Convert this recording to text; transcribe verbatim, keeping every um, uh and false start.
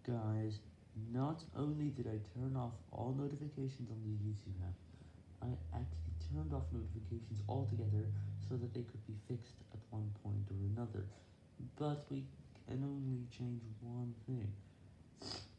Guys, not only did I turn off all notifications on the YouTube app, I actually turned off notifications altogether so that they could be fixed at one point or another. But we can only change one thing.